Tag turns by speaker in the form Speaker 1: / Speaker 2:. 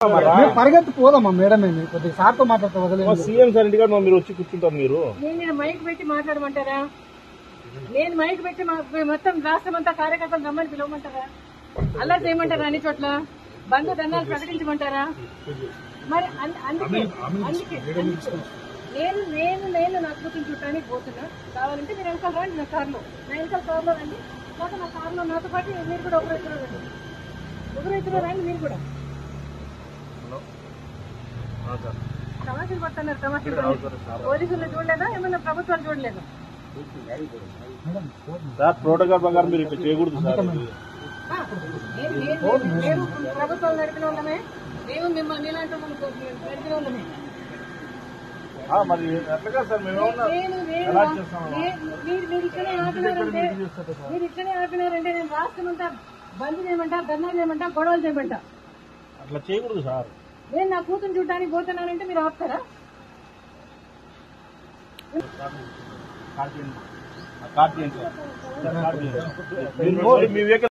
Speaker 1: పరిగెత్తి పోదమ్మా మేడం కొద్దిగా సార్తో మాట్లాడుతూ వదలేదు.
Speaker 2: సీఎం సార్ ఇంటికాడ మీరు వచ్చి కూర్చుంటారు. మీరు
Speaker 3: నేను మైక్ పెట్టి మాట్లాడమంటారా? నేను మైక్ పెట్టి మొత్తం రాష్ట్రం అంతా కార్యకర్తలు రమ్మని పిలవమంటారా? అలా చేయమంటారా? అన్ని చోట్ల బంధు దండాలు ప్రకటించమంటారా? మరి అందుకే నేను నేను నేను నా కూతురు చుట్టానికి పోతున్నా. కావాలంటే మీరు వెనకాల రండి, నా కార్లో, నా వెనకాల కార్లో రండి. లేకపోతే నా కార్లో నాతో పాటు మీరు కూడా ఒకరు ఇద్దరు రండి. మీరు కూడా తమాషలు పడుతున్నారు. తమాషలు పోలీసులు చూడలేదా? ఏమన్నా ప్రభుత్వాలు చూడలేదా?
Speaker 2: సార్ ప్రోటోకాల్ ప్రకారం మీరు ఇక్కడ చేయకూడదు సార్.
Speaker 3: మేము ప్రభుత్వాలు నడిపిన వాళ్ళమే, మేము మిమ్మల్ని ఇలాంటి నడిపిన వాళ్ళమే.
Speaker 2: మరి ఎట్లా సార్ మేము
Speaker 3: మీరు ఇట్లనే ఆపినారంటే నేను రాష్ట్రం అంతా బంద్ చేయమంటా, ధర్నాలు చేయమంటా, గొడవలు చేయమంటా.
Speaker 2: అట్లా చేయకూడదు సార్.
Speaker 3: నేను నా కూతురు చూడడానికి పోతున్నానంటే మీరు ఆపుతారా?
Speaker 2: కార్తీయ